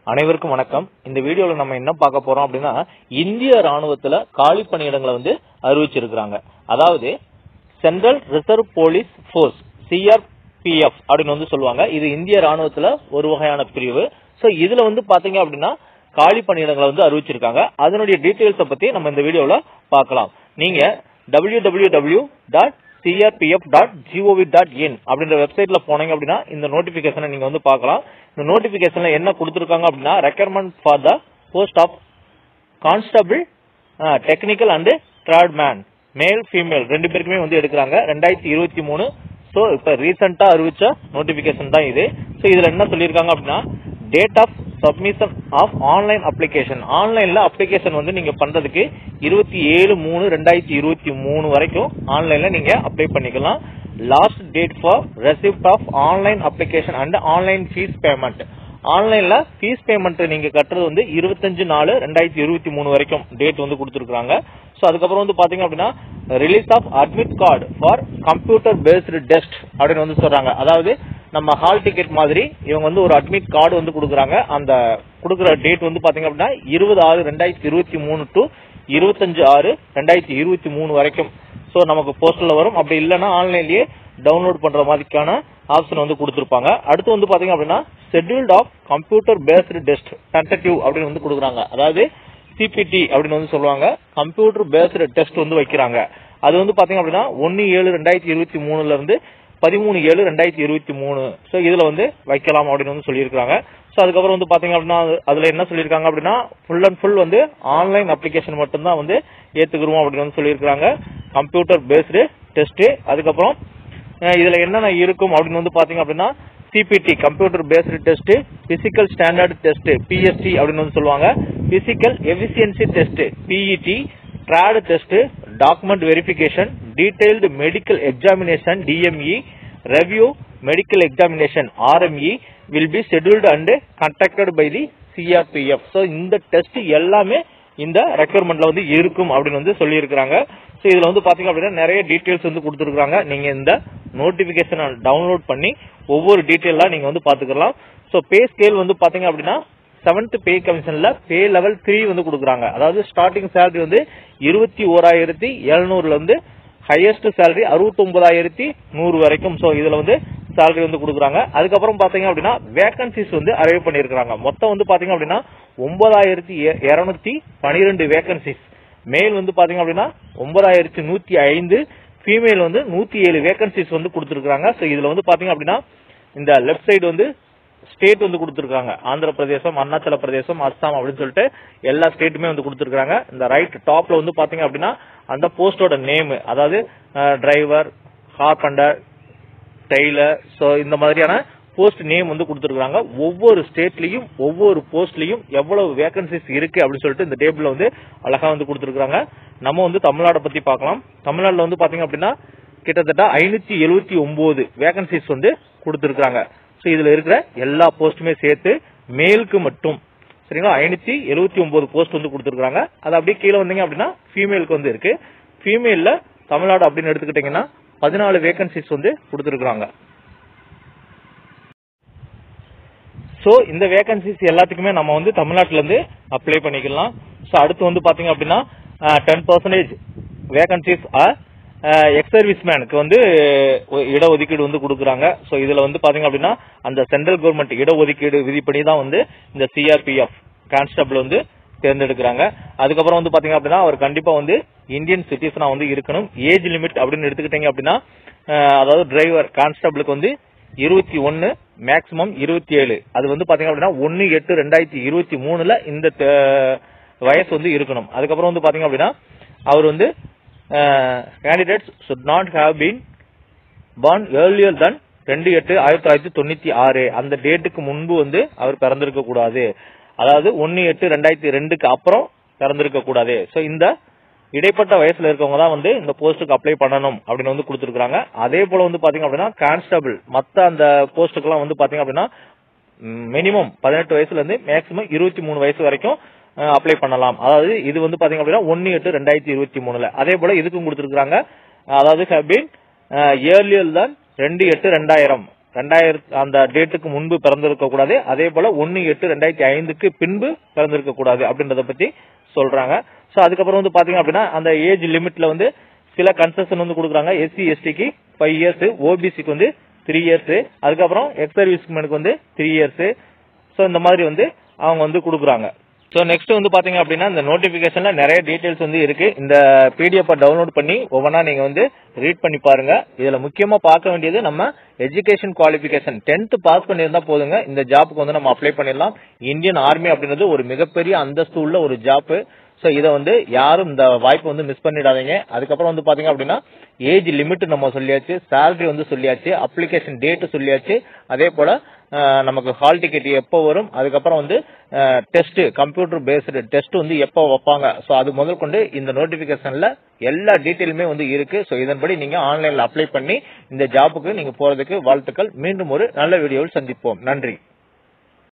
அனைவருக்கும் வணக்கம். இந்த வீடியோல நம்ம என்ன பார்க்க போறோம் அப்படின்னா, இந்திய ராணுவத்துல காலி பணியிடங்களை அறிவிச்சிருக்காங்க. அதாவது central reserve police force CRPF அப்படின்னு சொல்லுவாங்க. இது இந்திய ராணுவத்துல ஒரு வகையான பிரிவு. சோ இதுல பாத்தீங்க அப்படின்னா காலி பணியிடங்களை அறிவிச்சிருக்காங்க. அதனுடைய டீடைல்ஸை பத்தி நம்ம இந்த வீடியோல பார்க்கலாம். நீங்க www.crpf.gov.in அப்படின்ற வெப்சைட்ல போனீங்க அப்படின்னா இந்த நோட்டிபிகேஷனை நீங்க பார்க்கலாம். இந்த நோட்டிபிகேஷன்ல என்ன கொடுத்திருக்காங்க அப்படின்னா, requirement for the post of constable technical and tradesman male female ரெண்டு பேருக்குமே எடுக்கிறாங்க 2023. சோ இப்ப ரீசெண்டா அறிவிச்ச நோட்டிபிகேஷன் தான் இது. சோ இதுல என்ன சொல்லிருக்காங்க அப்படின்னா, date of submission of online application, ஆன்லைன்ல அப்ளிகேஷன் நீங்க பண்றதுக்கு 27/3/2023 வரைக்கும் ஆன்லைன்ல நீங்க அப்ளை பண்ணிக்கலாம். Last date for receipt of online application and online fee payment, ஆன்லைன்ல ஃபீஸ் பேமெண்ட் நீங்க கட்டுறது 25/4/2023 வரைக்கும் டேட் கொடுத்திருக்காங்க. சோ அதுக்கப்புறம் பாத்தீங்க அப்படின்னா release of admit card for computer based test அப்படின்னு சொல்றாங்க. அதாவது நம்ம ஹால் டிக்கெட் மாதிரி இவங்க ஒரு அட்மிட் கார்டு கொடுக்குறாங்க. அந்த கொடுக்குற டேட் பாத்தீங்க அப்படின்னா 20/6/2023 டு 25/6/2023 வரைக்கும். சோ நமக்கு போஸ்டல்ல வரும். அப்படி இல்லைன்னா ஆன்லைன்லயே டவுன்லோட் பண்ற மாதிரிக்கான ஆப்ஷன் கொடுத்திருப்பாங்க. அடுத்து பாத்தீங்க அப்படின்னா scheduled of computer based test tentative அப்படின்னு கொடுக்குறாங்க. அதாவது CPT அப்படின்னு சொல்லுவாங்க. கம்ப்யூட்டர் பேஸ்டு டெஸ்ட் வைக்கிறாங்க. அது பாத்தீங்க அப்படின்னா 1/7/2023 இருந்து 13/7/2023. சோ இதுல வைக்கலாம் அப்படின்னு சொல்லியிருக்காங்க. சோ அதுக்கப்புறம் பாத்தீங்க அப்படின்னா அதுல என்ன சொல்லியிருக்காங்க அப்படின்னா full and full online application மட்டும் தான் ஏத்துக்கிறோம் அப்படின்னு சொல்லியிருக்காங்க. Computer based test. அதுக்கப்புறம் இதுல என்னென்ன இருக்கும் அப்படின்னு பாத்தீங்க அப்படின்னா CPT computer based test, physical standard test PST அப்படின்னு சொல்லுவாங்க, physical efficiency test PET, trade test, document verification, detailed medical examination DME, review medical examination RME will be scheduled and conducted by the CRPF. So இந்த test எல்லாமே இந்த ரெக்யர்மெண்ட்ல இருக்கும் அப்படின்னு சொல்லியிருக்காங்க. So இதுல பாத்தீங்க அப்படின்னா நிறைய டீடைல்ஸ் கொடுத்திருக்காங்க. நீங்க இந்த நோட்டிபிகேஷனை டவுன்லோட் பண்ணி ஒவ்வொரு டீடைலா நீங்க பாத்துக்கலாம். சோ பே ஸ்கேல் பாத்தீங்க அப்படின்னா 7th பே கமிஷன்ல பே லெவல் 3 கொடுக்குறாங்க. அதாவது ஸ்டார்டிங் சேலரி 21,700 இருந்து ஹையஸ்ட் சேலரி 69,100 வரைக்கும். சோ இதுல சேலரி கொடுக்குறாங்க. அதுக்கப்புறம் பாத்தீங்க அப்படின்னா வேகன்சிஸ் அரைவ் பண்ணிருக்காங்க. மொத்தம் பாத்தீங்க அப்படின்னா 9,212 வேகன்சிஸ். மேல் பாத்தீங்க அப்படின்னா 9,105, ஃபீமேல் 107 வேகன்சிஸ் கொடுத்திருக்காங்க. சோ இதுல பாத்தீங்க அப்படின்னா இந்த லெஃப்ட் சைடு ஸ்டேட் கொடுத்திருக்காங்க. ஆந்திர பிரதேசம், அருணாச்சல பிரதேசம், அஸ்ஸாம் அப்படின்னு சொல்லிட்டு எல்லா ஸ்டேட்டுமே கொடுத்திருக்காங்க. இந்த ரைட் டாப்ல பாத்தீங்க அப்படின்னா அந்த போஸ்டோட நேம், அதாவது டிரைவர், கார்பெண்டர், டெய்லர், சோ இந்த மாதிரியான போஸ்ட் நேம் கொடுத்திருக்காங்க. ஒவ்வொரு ஸ்டேட்லயும் ஒவ்வொரு போஸ்ட்லயும் எவ்வளவு வேகன்சிஸ் இருக்கு அப்படின்னு சொல்லிட்டு இந்த டேபிள்ல அழகா கொடுத்திருக்காங்க. நம்ம தமிழ்நாடு பத்தி பார்க்கலாம். தமிழ்நாடுல பாத்தீங்க அப்படின்னா கிட்டத்தட்ட 579 வேகன்சிஸ் கொடுத்திருக்காங்க. சோ இதுல இருக்கிற எல்லா போஸ்டுமே சேர்த்து மேலுக்கு மட்டும் சரிங்களா 579 போஸ்ட் கொடுத்திருக்காங்க. அது அப்படியே கீழே வந்தீங்க அப்படின்னா ஃபீமேலுக்கு இருக்கு. ஃபீமேல்ல தமிழ்நாடு அப்படின்னு எடுத்துக்கிட்டீங்கன்னா 14 வேகன்சிஸ் கொடுத்திருக்காங்க. சோ இந்த வேகன்சிஸ் எல்லாத்துக்குமே நம்ம தமிழ்நாட்டுல இருந்து அப்ளை பண்ணிக்கலாம். சோ அடுத்து பாத்தீங்க அப்படின்னா 10% வேகன்சிஸ் எக்ஸ் சர்வீஸ் மேனுக்கு இடஒதுக்கீடு கொடுக்குறாங்க. சோ இதுல பாத்தீங்க அப்படின்னா அந்த சென்ட்ரல் கவர்மெண்ட் இடஒதுக்கீடு விதிப்படி தான் இந்த CRPF கான்ஸ்டபிள் தேர்ந்தெடுக்கிறாங்க. அதுக்கப்புறம் பாத்தீங்க அப்படின்னா அவர் கண்டிப்பா இந்தியன் சிட்டிசனா இருக்கணும். ஏஜ் லிமிட் அப்படின்னு எடுத்துக்கிட்டீங்க அப்படின்னா அதாவது டிரைவர் கான்ஸ்டபிளுக்கு 21, மேக்சிமம் 27. அது பாத்தீங்க அப்படின்னா 1/8/2023 இந்த வயசு இருக்கணும். அதுக்கப்புறம் பாத்தீங்க அப்படின்னா அவர் candidates should not have been born earlier than 2/8/1996. அந்த டேட்டுக்கு முன்பு அவர் பிறந்திருக்க கூடாது. அதாவது 1/8/2002க்கு அப்புறம் பிறந்திருக்க கூடாது. சோ இந்த இடைப்பட்ட வயசுல இருக்கவங்க தான் இந்த போஸ்டுக்கு அப்ளை பண்ணணும் அப்படின்னு கொடுத்திருக்காங்க. அதே போல பாத்தீங்க அப்படின்னா கான்ஸ்டபிள் மத்த அந்த போஸ்டுக்கு எல்லாம் பாத்தீங்க அப்படின்னா மினிமம் 18 வயசுல இருந்து மேக்சிமம் 23 வயசு வரைக்கும் அப்ளை பண்ணலாம். அதாவது இது பாத்தீங்க அப்படின்னா 1/8/2023. அதே போல இதுக்கும் கொடுத்திருக்காங்க. அதாவது have been earlier than 2/8/2000 அந்த டேட்டுக்கு முன்பு பிறந்திருக்க கூடாது. அதே போல 1/8/2005க்கு பின்பு பிறந்திருக்க கூடாது அப்படின்றத பத்தி சொல்றாங்க. சோ அதுக்கப்புறம் வந்து பாத்தீங்க அப்படின்னா அந்த ஏஜ் லிமிட்ல வந்து சில கன்செஷன் வந்து கொடுக்குறாங்க. SC STக்கு 5 இயர்ஸ், OBCக்கு வந்து 3 இயர்ஸ், அதுக்கப்புறம் எக்ஸ் சர்வீஸ்மேனுக்கு வந்து 3 இயர்ஸ். சோ இந்த மாதிரி வந்து அவங்க வந்து கொடுக்குறாங்க. சோ நெக்ஸ்ட் வந்து பாத்தீங்க அப்படின்னா இந்த நோட்டிபிகேஷன்ல நிறைய டீடைல்ஸ் வந்து இருக்கு. இந்த PDF டவுன்லோட் பண்ணி ஒவ்வொன்றா நீங்க வந்து ரீட் பண்ணி பாருங்க. இதுல முக்கியமா பார்க்க வேண்டியது நம்ம எஜுகேஷன் குவாலிஃபிகேஷன் 10th பாஸ் பண்ணியிருந்தா போதுங்க, இந்த ஜாப்க்கு வந்து நம்ம அப்ளை பண்ணிடலாம். இந்தியன் ஆர்மி அப்படின்றது ஒரு மிகப்பெரிய அந்தஸ்து உள்ள ஒரு ஜாப். சோ இத வந்து யாரும் இந்த வாய்ப்பு வந்து மிஸ் பண்ணிடாதீங்க. அதுக்கப்புறம் வந்து பாத்தீங்க அப்படின்னா ஏஜ் லிமிட் நம்ம சொல்லியாச்சு, salary வந்து சொல்லியாச்சு, அப்ளிகேஷன் டேட் சொல்லியாச்சு, அதே போல நமக்கு ஹால் டிக்கெட் எப்போ வரும், அதுக்கப்புறம் வந்து டெஸ்ட், கம்ப்யூட்டர் பேஸ்டு டெஸ்ட் வந்து எப்போ வைப்பாங்க. சோ அது முதல் கொண்டு இந்த நோட்டிபிகேஷன்ல எல்லா டீடைலுமே வந்து இருக்கு. சோ இதன்படி நீங்க ஆன்லைன்ல அப்ளை பண்ணி இந்த ஜாப்புக்கு நீங்க போறதுக்கு வாழ்த்துக்கள். மீண்டும் ஒரு நல்ல வீடியோவில் சந்திப்போம். நன்றி.